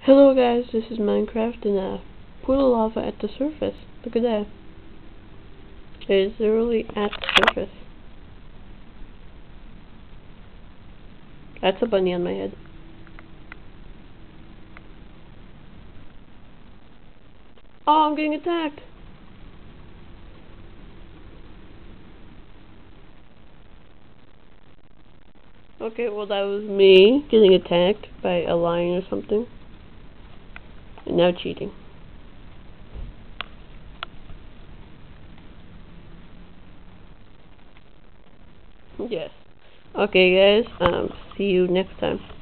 Hello guys, this is Minecraft and a pool of lava at the surface. Look at that. It is literally at the surface. That's a bunny on my head. Oh, I'm getting attacked! Okay, well that was me getting attacked by a lion or something. And now cheating. Yes. Okay guys, see you next time.